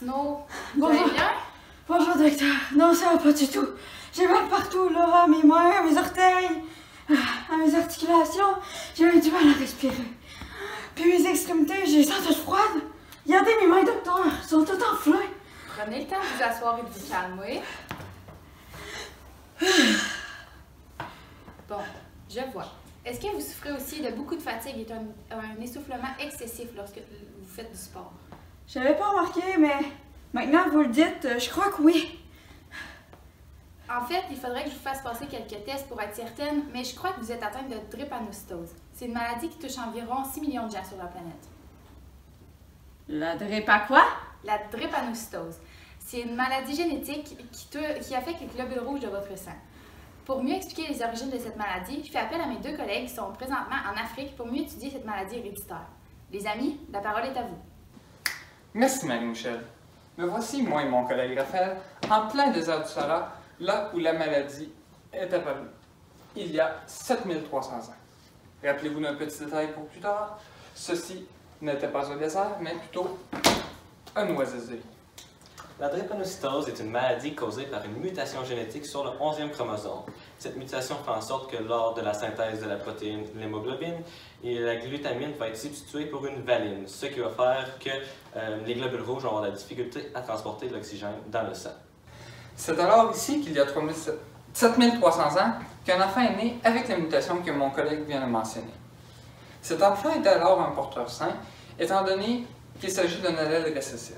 Martineau, Bonjour. vous allez bien? Bonjour, docteur. Non, ça va pas du tout. J'ai mal partout, là, à mes mains, à mes orteils, à mes articulations. J'ai même du mal à respirer. Puis mes extrémités, j'ai les sens toutes froides. Regardez mes mains, docteur, elles sont toutes enflées. Prenez le temps de vous asseoir et de vous calmer. Bon, je vois. Est-ce que vous souffrez aussi de beaucoup de fatigue et un essoufflement excessif lorsque vous faites du sport? Je l'avais pas remarqué, mais maintenant que vous le dites, je crois que oui. En fait, il faudrait que je vous fasse passer quelques tests pour être certaine, mais je crois que vous êtes atteinte de drépanocytose. C'est une maladie qui touche environ 6 millions de gens sur la planète. La drép à quoi? La drépanocytose. C'est une maladie génétique qui affecte les globules rouges de votre sang. Pour mieux expliquer les origines de cette maladie, je fais appel à mes deux collègues qui sont présentement en Afrique pour mieux étudier cette maladie héréditaire. Les amis, la parole est à vous. Merci Marie-Michel. Me voici, moi et mon collègue Raphaël, en plein désert du Sahara, là où la maladie est apparue, il y a 7300 ans. Rappelez-vous d'un petit détail pour plus tard, ceci n'était pas un désert, mais plutôt un oasis de vie. La drépanocytose est une maladie causée par une mutation génétique sur le 11e chromosome. Cette mutation fait en sorte que lors de la synthèse de la protéine l'hémoglobine, la glutamine va être substituée pour une valine, ce qui va faire que les globules rouges vont avoir de la difficulté à transporter de l'oxygène dans le sang. C'est alors ici qu'il y a 7300 ans qu'un enfant est né avec la mutation que mon collègue vient de mentionner. Cet enfant est alors un porteur sain, étant donné qu'il s'agit d'un allèle récessif.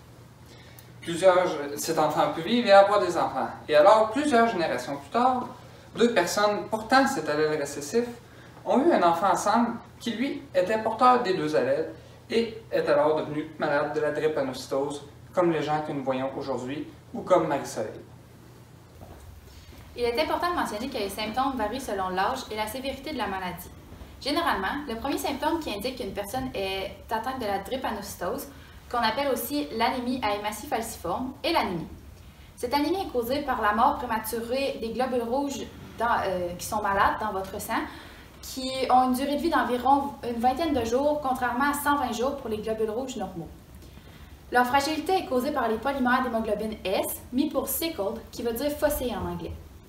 Cet enfant a pu vivre et avoir des enfants. Et alors, plusieurs générations plus tard, deux personnes portant cet allèle récessif ont eu un enfant ensemble qui, lui, était porteur des deux allèles et est alors devenu malade de la drépanocytose, comme les gens que nous voyons aujourd'hui ou comme Marie-Soleil. Il est important de mentionner que les symptômes varient selon l'âge et la sévérité de la maladie. Généralement, le premier symptôme qui indique qu'une personne est atteinte de la drépanocytose, qu'on appelle aussi l'anémie à hématie falciforme, est l'anémie. Cette anémie est causée par la mort prématurée des globules rouges qui sont malades dans votre sang, qui ont une durée de vie d'environ une vingtaine de jours, contrairement à 120 jours pour les globules rouges normaux. Leur fragilité est causée par les polymères d'hémoglobine S, mis pour sickled, qui veut dire fossé en anglais.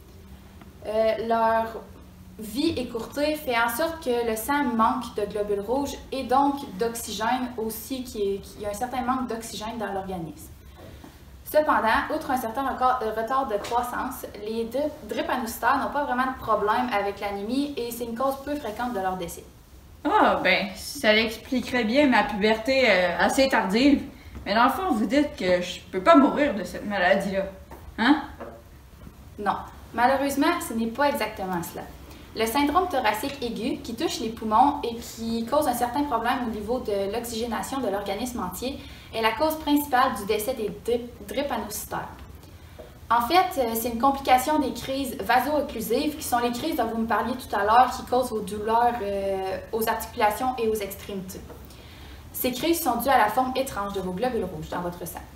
Leur vie écourtée fait en sorte que le sang manque de globules rouges et donc d'oxygène aussi, qu'il y a un certain manque d'oxygène dans l'organisme. Cependant, outre un certain retard de croissance, les drépanocytaires n'ont pas vraiment de problème avec l'anémie et c'est une cause peu fréquente de leur décès. Ah, ben, ça l'expliquerait bien ma puberté assez tardive. Mais dans le fond, vous dites que je peux pas mourir de cette maladie-là. Hein? Non, malheureusement, ce n'est pas exactement cela. Le syndrome thoracique aigu, qui touche les poumons et qui cause un certain problème au niveau de l'oxygénation de l'organisme entier, est la cause principale du décès des drépanocytaires. En fait, c'est une complication des crises vaso-occlusives, qui sont les crises dont vous me parliez tout à l'heure, qui causent vos douleurs aux articulations et aux extrémités. Ces crises sont dues à la forme étrange de vos globules rouges dans votre sang.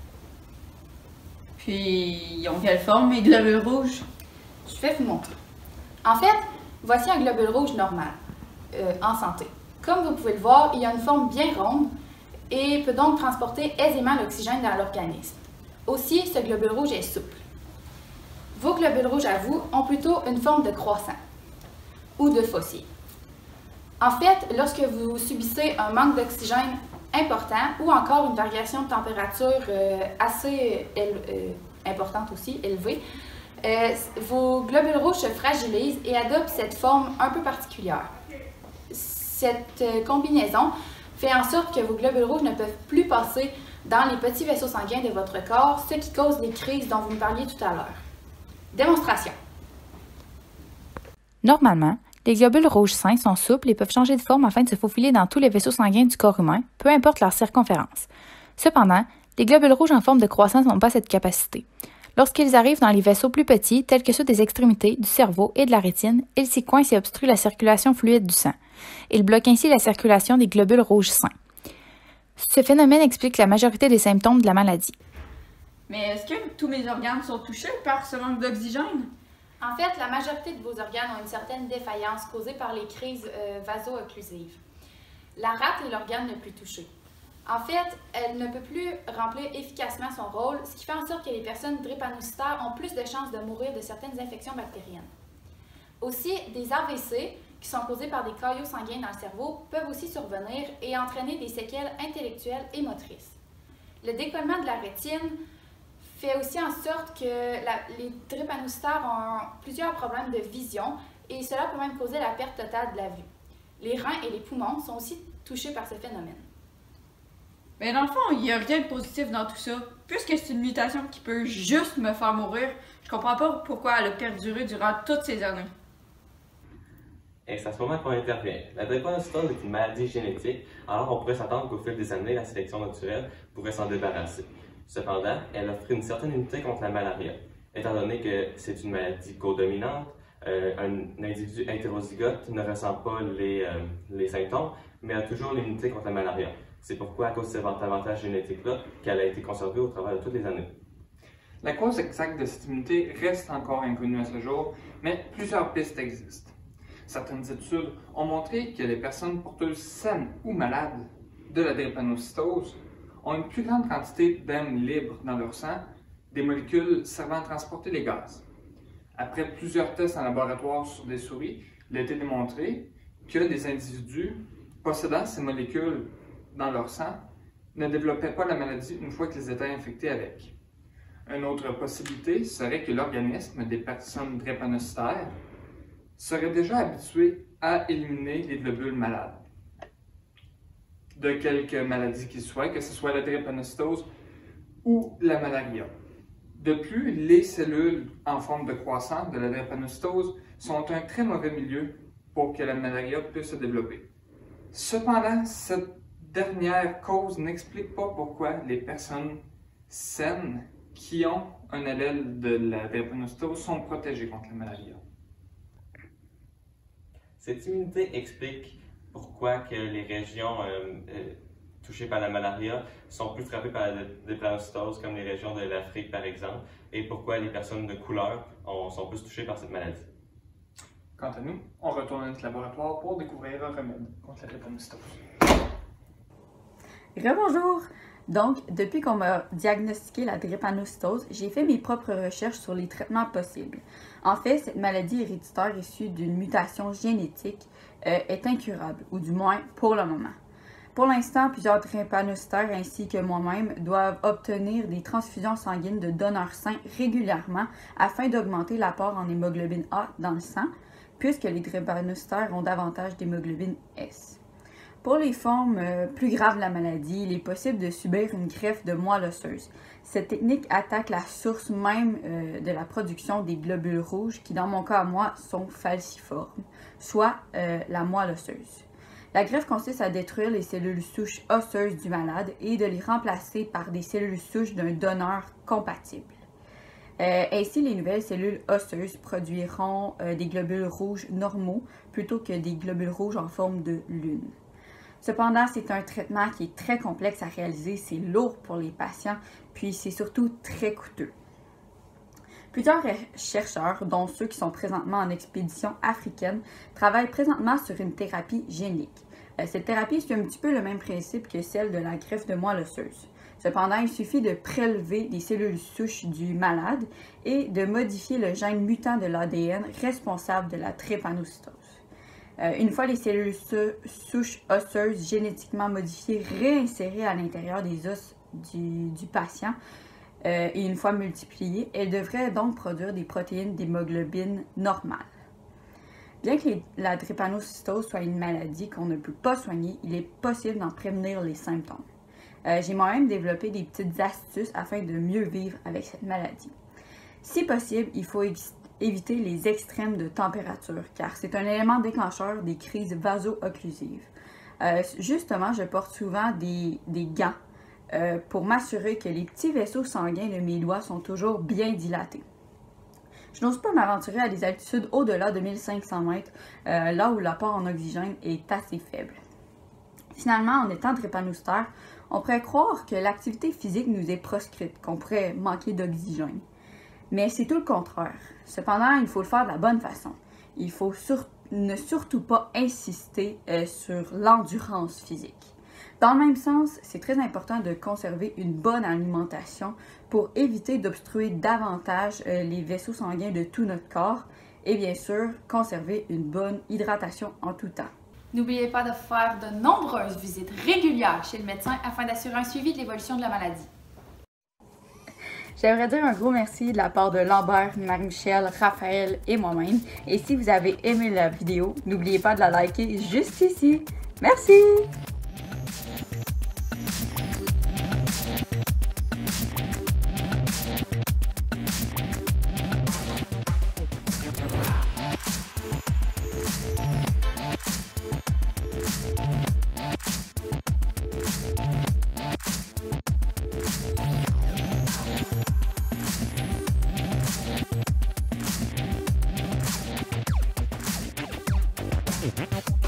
Puis, ils ont quelle forme, mes globules rouges? Je vais vous montrer. En fait, voici un globule rouge normal, en santé. Comme vous pouvez le voir, il a une forme bien ronde et peut donc transporter aisément l'oxygène dans l'organisme. Aussi, ce globule rouge est souple. Vos globules rouges à vous ont plutôt une forme de croissant ou de fossé. En fait, lorsque vous subissez un manque d'oxygène important ou encore une variation de température assez importante aussi, élevée, vos globules rouges se fragilisent et adoptent cette forme un peu particulière. Cette combinaison fait en sorte que vos globules rouges ne peuvent plus passer dans les petits vaisseaux sanguins de votre corps, ce qui cause les crises dont vous me parliez tout à l'heure. Démonstration. Normalement, les globules rouges sains sont souples et peuvent changer de forme afin de se faufiler dans tous les vaisseaux sanguins du corps humain, peu importe leur circonférence. Cependant, les globules rouges en forme de croissance n'ont pas cette capacité. Lorsqu'ils arrivent dans les vaisseaux plus petits, tels que ceux des extrémités, du cerveau et de la rétine, ils s'y coincent et obstruent la circulation fluide du sang. Ils bloquent ainsi la circulation des globules rouges sains. Ce phénomène explique la majorité des symptômes de la maladie. Mais est-ce que tous mes organes sont touchés par ce manque d'oxygène? En fait, la majorité de vos organes ont une certaine défaillance causée par les crises vaso-occlusives. La rate est l'organe le plus touché. En fait, elle ne peut plus remplir efficacement son rôle, ce qui fait en sorte que les personnes drépanocytaires ont plus de chances de mourir de certaines infections bactériennes. Aussi, des AVC, qui sont causés par des caillots sanguins dans le cerveau, peuvent aussi survenir et entraîner des séquelles intellectuelles et motrices. Le décollement de la rétine fait aussi en sorte que les drépanocytaires ont plusieurs problèmes de vision et cela peut même causer la perte totale de la vue. Les reins et les poumons sont aussi touchés par ce phénomène. Mais dans le fond, il n'y a rien de positif dans tout ça. Puisque c'est une mutation qui peut juste me faire mourir, je comprends pas pourquoi elle a perduré durant toutes ces années. Et c'est à ce moment qu'on intervient. La drépanocytose est une maladie génétique, alors on pourrait s'attendre qu'au fil des années, la sélection naturelle pourrait s'en débarrasser. Cependant, elle offre une certaine immunité contre la malaria. Étant donné que c'est une maladie codominante, un individu hétérozygote ne ressent pas les symptômes, mais a toujours l'immunité contre la malaria. C'est pourquoi, à cause de cet avantage génétique-là, qu'elle a été conservée au travers de toutes les années. La cause exacte de cette immunité reste encore inconnue à ce jour, mais plusieurs pistes existent. Certaines études ont montré que les personnes porteuses saines ou malades de la drépanocytose ont une plus grande quantité d'hèmes libres dans leur sang, des molécules servant à transporter les gaz. Après plusieurs tests en laboratoire sur des souris, il a été démontré que des individus possédant ces molécules dans leur sang ne développaient pas la maladie une fois qu'ils étaient infectés avec. Une autre possibilité serait que l'organisme des personnes drépanocytaires serait déjà habitué à éliminer les globules malades de quelque maladie qu'il soit, que ce soit la drépanocytose ou la malaria. De plus, les cellules en forme de croissant de la drépanocytose sont un très mauvais milieu pour que la malaria puisse se développer. Cependant, cette dernière cause n'explique pas pourquoi les personnes saines qui ont un allèle de la drépanocytose sont protégées contre la malaria. Cette immunité explique pourquoi que les régions touchées par la malaria sont plus frappées par la drépanocytose, comme les régions de l'Afrique par exemple, et pourquoi les personnes de couleur sont plus touchées par cette maladie. Quant à nous, on retourne à notre laboratoire pour découvrir un remède contre la drépanocytose. Rebonjour! Donc, depuis qu'on m'a diagnostiqué la drépanocytose, j'ai fait mes propres recherches sur les traitements possibles. En fait, cette maladie héréditaire issue d'une mutation génétique est incurable, ou du moins pour le moment. Pour l'instant, plusieurs drépanocytaires ainsi que moi-même doivent obtenir des transfusions sanguines de donneurs sains régulièrement afin d'augmenter l'apport en hémoglobine A dans le sang, puisque les drépanocytaires ont davantage d'hémoglobine S. Pour les formes plus graves de la maladie, il est possible de subir une greffe de moelle osseuse. Cette technique attaque la source même de la production des globules rouges qui, dans mon cas à moi, sont falciformes, soit la moelle osseuse. La greffe consiste à détruire les cellules souches osseuses du malade et de les remplacer par des cellules souches d'un donneur compatible. Ainsi, les nouvelles cellules osseuses produiront des globules rouges normaux plutôt que des globules rouges en forme de lune. Cependant, c'est un traitement qui est très complexe à réaliser, c'est lourd pour les patients, puis c'est surtout très coûteux. Plusieurs chercheurs, dont ceux qui sont présentement en expédition africaine, travaillent présentement sur une thérapie génique. Cette thérapie suit un petit peu le même principe que celle de la greffe de moelle osseuse. Cependant, il suffit de prélever des cellules souches du malade et de modifier le gène mutant de l'ADN responsable de la drépanocytose. Une fois les cellules souches osseuses génétiquement modifiées réinsérées à l'intérieur des os du patient et une fois multipliées, elles devraient donc produire des protéines d'hémoglobine normale. Bien que la drépanocytose soit une maladie qu'on ne peut pas soigner, il est possible d'en prévenir les symptômes. J'ai moi-même développé des petites astuces afin de mieux vivre avec cette maladie. Si possible, il faut éviter les extrêmes de température, car c'est un élément déclencheur des crises vaso-occlusives. Justement, je porte souvent des gants pour m'assurer que les petits vaisseaux sanguins de mes doigts sont toujours bien dilatés. Je n'ose pas m'aventurer à des altitudes au-delà de 1500 mètres, là où l'apport en oxygène est assez faible. Finalement, en étant drépanocytaire, on pourrait croire que l'activité physique nous est proscrite, qu'on pourrait manquer d'oxygène. Mais c'est tout le contraire. Cependant, il faut le faire de la bonne façon. Il faut ne surtout pas insister sur l'endurance physique. Dans le même sens, c'est très important de conserver une bonne alimentation pour éviter d'obstruer davantage les vaisseaux sanguins de tout notre corps et bien sûr, conserver une bonne hydratation en tout temps. N'oubliez pas de faire de nombreuses visites régulières chez le médecin afin d'assurer un suivi de l'évolution de la maladie. J'aimerais dire un gros merci de la part de Lambert, Marie-Michel, Raphaël et moi-même. Et si vous avez aimé la vidéo, n'oubliez pas de la liker juste ici. Merci! Thank you.